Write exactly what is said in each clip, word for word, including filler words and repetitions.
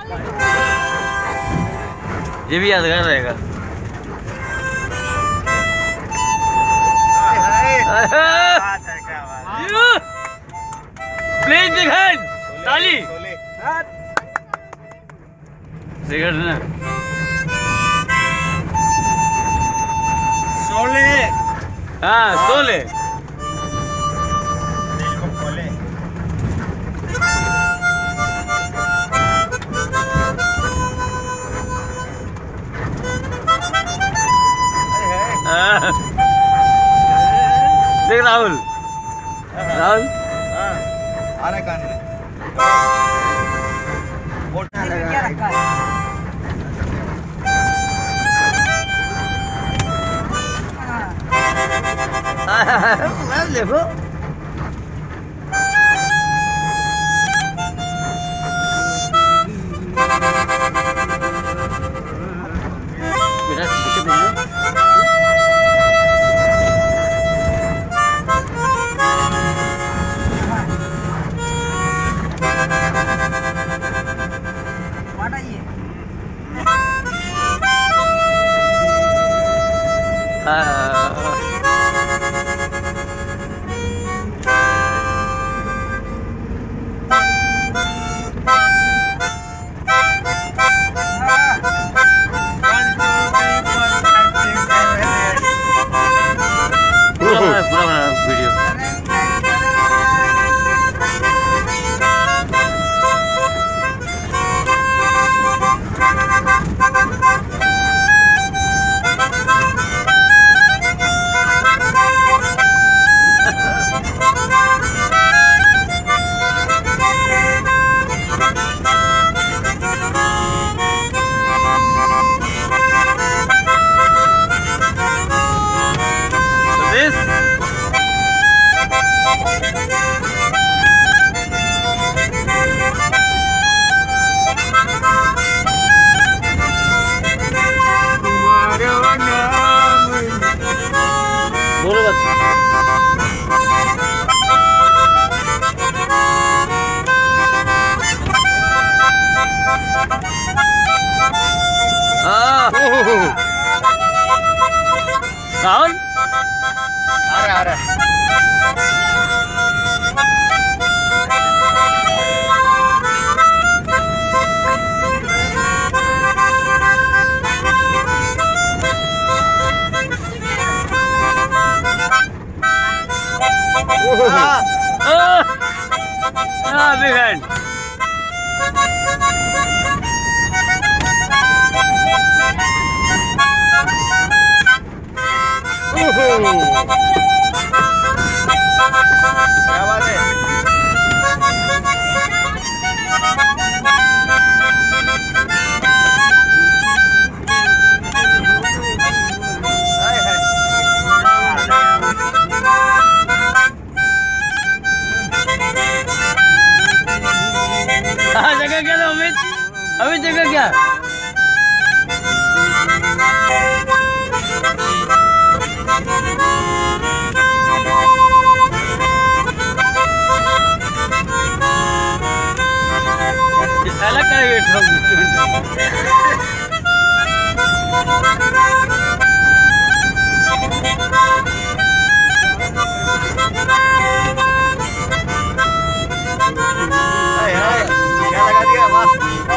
ये भी यादगार रहेगा। प्लीज बिग हैंड, ताली सिगरेट ना सोले। हाँ सोले। दिल को खोले। देख राहुल, राहुल आ रहा कान में। बोलना लगा क्या रखा है? देखो वीडियो बोलो बस। राहुल आ रहा आ रहा। हाँ बिग हैंड। क्या बात है? हाय हाय। हाँ जगह क्या था अमित? अमित जगह क्या? अलग करेंगे हाय हाय। क्या लगा दिया? वाह।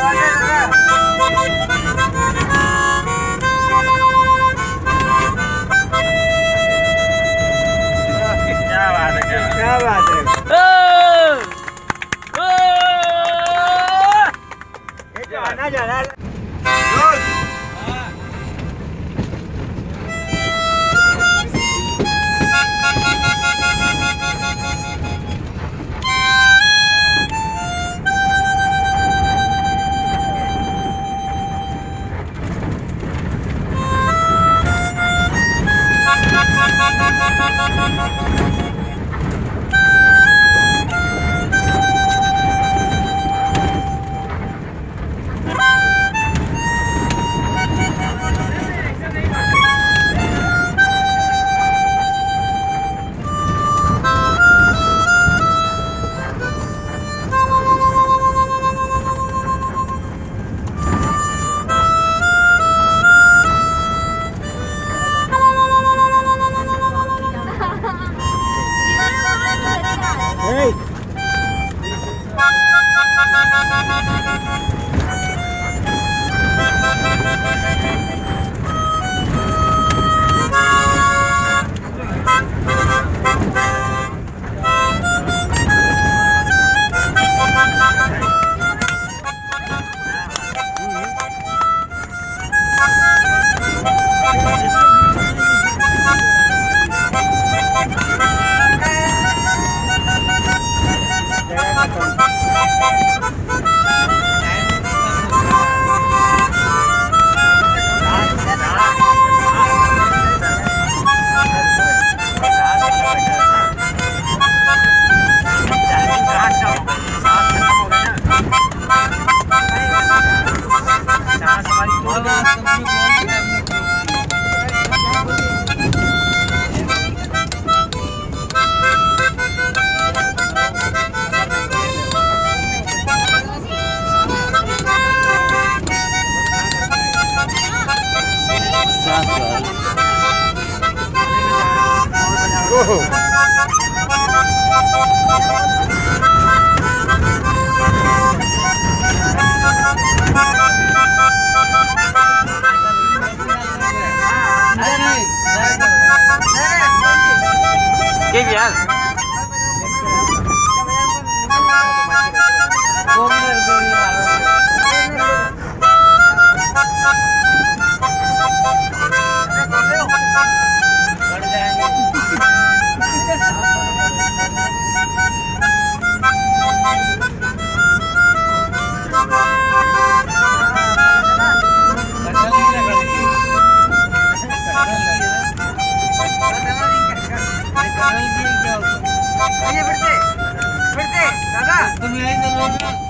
क्या बात है? क्या बात है? ये तो आना जाना। Cái gì anh? ये फिर से फिर से दादा तुम यहीं से लो ना।